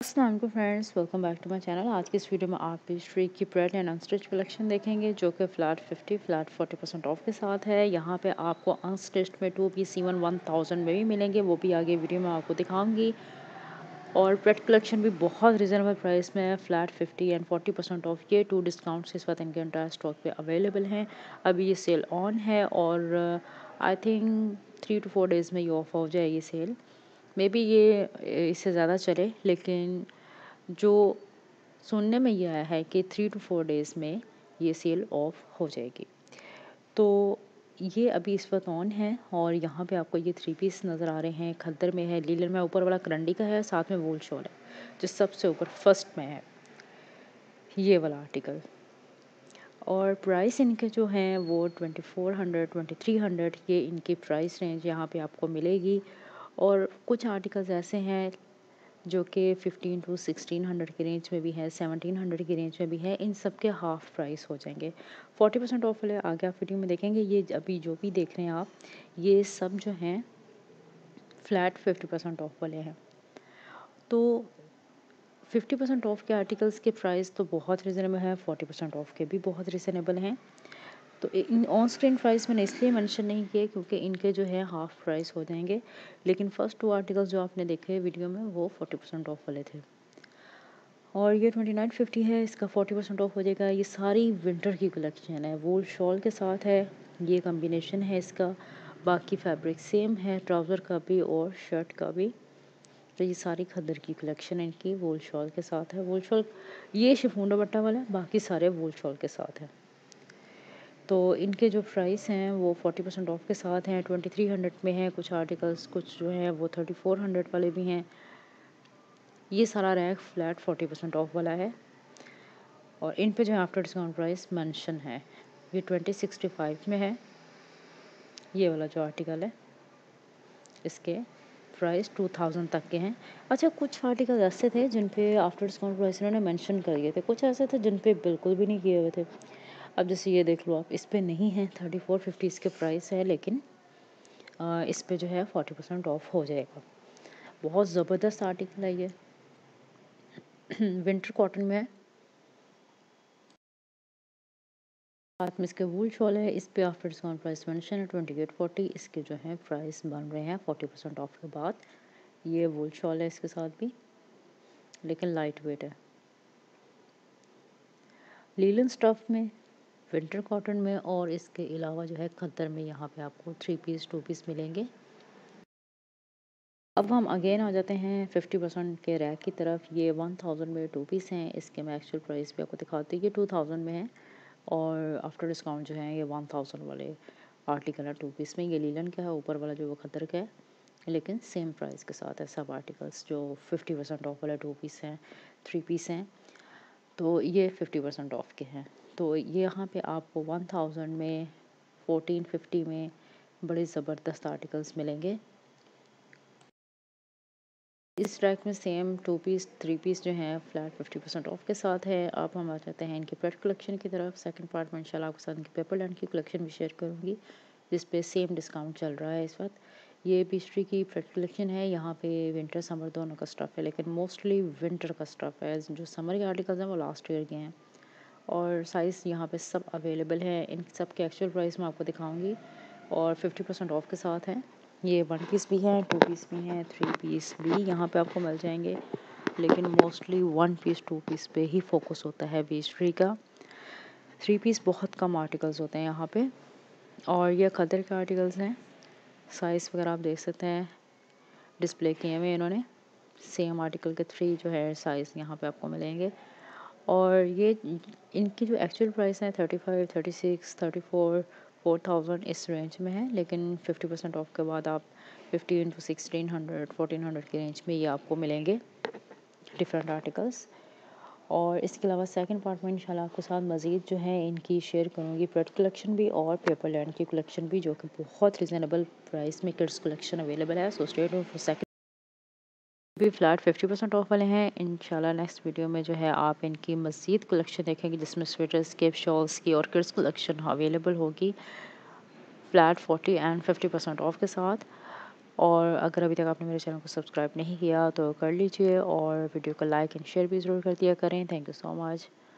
अस्सलाम वालेकुम friends, welcome back to my channel. आज की इस वीडियो में आप पेस्ट्री की प्रिंट एंड अनस्टिच कलेक्शन देखेंगे जो कि फ्लैट 40% ऑफ के साथ है। यहाँ पे आपको अनस्टिच्ड में 2 पीस इवन 1000 में भी मिलेंगे, वो भी आगे वीडियो में आपको दिखाऊंगी। और प्रिंट कलेक्शन भी बहुत रिजनेबल प्राइस में है, फ्लैट 50 एंड 40% ऑफ। ये 2 डिस्काउंट्स इस वक्त इनके एंटायर स्टॉक पे अवेलेबल हैं। अभी ये सेल ऑन है और आई थिंक 3 to 4 डेज़ में ये ऑफ हो जाए ये सेल। मे बी ये इससे ज़्यादा चले, लेकिन जो सुनने में ये आया है कि 3 to 4 डेज़ में ये सेल ऑफ हो जाएगी। तो ये अभी इस वक्त ऑन है और यहाँ पे आपको ये 3 पीस नज़र आ रहे हैं। खद्दर में है, लीलन में ऊपर वाला करंडी का है, साथ में वूल शॉल है जो सबसे ऊपर फर्स्ट में है, ये वाला आर्टिकल। और प्राइस इनके जो हैं वो 2400 2300 ये इनकी प्राइस रेंज यहाँ पे आपको मिलेगी। और कुछ आर्टिकल्स ऐसे हैं जो कि 15 to 1600 की रेंज में भी है, 1700 की रेंज में भी है। इन सब के हाफ प्राइस हो जाएंगे। 40% ऑफ वाले आगे आप वीडियो में देखेंगे। ये अभी जो भी देख रहे हैं आप, ये सब जो हैं फ्लैट 50% ऑफ वाले हैं। तो 50% ऑफ के आर्टिकल्स के प्राइस तो बहुत रिजनेबल है, 40% ऑफ के भी बहुत रिजनेबल हैं। तो इन ऑन स्क्रीन प्राइस मैंने इसलिए मेंशन नहीं किए क्योंकि इनके जो है हाफ प्राइस हो जाएंगे। लेकिन फर्स्ट 2 आर्टिकल्स जो आपने देखे वीडियो में वो 40% ऑफ वाले थे। और ये 2950 है, इसका 40% ऑफ हो जाएगा। ये सारी विंटर की कलेक्शन है, वूल शॉल के साथ है, ये कम्बिनेशन है इसका। बाकी फैब्रिक सेम है, ट्राउज़र का भी और शर्ट का भी। तो ये सारी खद्दर की कलेक्शन है इनकी, वूल शॉल के साथ है। वूल शॉल ये शिफॉन दुपट्टा वाला है, बाकी सारे वूल शॉल के साथ है। तो इनके जो प्राइस हैं वो 40% ऑफ के साथ हैं। 2300 में है कुछ आर्टिकल्स, कुछ जो है वो 3400 वाले भी हैं। ये सारा रैक फ्लैट 40% ऑफ वाला है और इन पे जो है आफ्टर डिस्काउंट प्राइस मेंशन है। ये 2065 में है, ये वाला जो आर्टिकल है इसके प्राइस 2000 तक के हैं। अच्छा, कुछ आर्टिकल ऐसे थे जिन पे आफ्टर डिस्काउंट प्राइस इन्होंने मेंशन कर दिए थे, कुछ ऐसे थे जिन पे बिल्कुल भी नहीं किए हुए थे। अब जैसे ये देख लो आप, इस पे नहीं है, 3450 इसके प्राइस है, लेकिन इस पे जो है 40% ऑफ हो जाएगा। बहुत ज़बरदस्त आर्टिकल है ये। विंटर कॉटन में है, साथ में इसके वूल शॉल है। इस पे आफ्टर डिस्काउंट प्राइस मेंशन है 2840। इसके जो है प्राइस बन रहे हैं 40% ऑफ के बाद। ये वूल शॉल है इसके साथ भी, लेकिन लाइट वेट है। लीलन स्टफ में, विंटर कॉटन में और इसके अलावा जो है खद्दर में यहाँ पे आपको 3 पीस 2 पीस मिलेंगे। अब हम अगेन आ जाते हैं 50% के रैक की तरफ। ये 1000 में 2 पीस हैं। इसके मैं एक्चुअल प्राइस भी आपको दिखाती हूँ। ये 2000 में है और आफ्टर डिस्काउंट जो है ये 1000 वाले आर्टिकल है 2 पीस में। ये लीलन का है, ऊपर वाला जो वो खद्दर का है, लेकिन सेम प्राइस के साथ है सब आर्टिकल्स। जो 50% ऑफ वाले 2 पीस हैं, 3 पीस हैं, तो ये 50% ऑफ के हैं। तो ये यहाँ पे आपको 1000 में, 1450 में बड़े ज़बरदस्त आर्टिकल्स मिलेंगे। इस रैक में सेम 2 पीस 3 पीस जो हैं फ्लैट 50% ऑफ के साथ है। अब हम आ जाते हैं इनकी प्रेड कलेक्शन की तरफ। सेकंड पार्ट में इंशाल्लाह आपके साथ इनकी पेपर लैंड की कलेक्शन भी शेयर करूँगी, जिस पे सेम डिस्काउंट चल रहा है इस वक्त। ये पेस्ट्री की प्रेड कलेक्शन है। यहाँ पे विंटर समर दोनों का स्टफ़ है, लेकिन मोस्टली विंटर का स्टफ़ है। जो समर के आर्टिकल्स हैं वो लास्ट ईयर के हैं और साइज़ यहाँ पे सब अवेलेबल है। इन सब के एक्चुअल प्राइस मैं आपको दिखाऊंगी और 50% ऑफ के साथ हैं। ये 1 पीस भी हैं, 2 पीस भी हैं, 3 पीस भी यहाँ पे आपको मिल जाएंगे, लेकिन मोस्टली 1 पीस 2 पीस पे ही फोकस होता है पेस्ट्री का। 3 पीस बहुत कम आर्टिकल्स होते हैं यहाँ पे। और ये खद्दर के आर्टिकल्स हैं, साइज़ वगैरह आप देख सकते हैं डिस्प्ले किए हुए इन्होंने। सेम आर्टिकल के 3 जो है साइज़ यहाँ पे आपको मिलेंगे। और ये इनकी जो एक्चुअल प्राइस है 35, 36, 34, 4000 इस रेंज में है, लेकिन 50% ऑफ के बाद आप 15 to 1600, 1400 की रेंज में ये आपको मिलेंगे डिफरेंट आर्टिकल्स। और इसके अलावा सेकंड पार्ट में इंशाल्लाह आपके साथ मज़ीद जो है इनकी शेयर करूँगी प्रोडक्ट कलेक्शन भी और पेपर लैंड की कलेक्शन भी, जो कि बहुत रिजनेबल प्राइस में किड्स कलेक्शन अवेलेबल है। So stay tuned for second भी फ्लैट 50% ऑफ वाले हैं। इंशाल्लाह नेक्स्ट वीडियो में जो है आप इनकी मज़ीद कलेक्शन देखेंगे, जिसमें स्वेटर्स, केप शॉल्स की और किड्स कलेक्शन अवेलेबल होगी फ्लैट 40 एंड 50% ऑफ के साथ। और अगर अभी तक आपने मेरे चैनल को सब्सक्राइब नहीं किया तो कर लीजिए और वीडियो को लाइक एंड शेयर भी ज़रूर कर दिया करें। Thank you so much.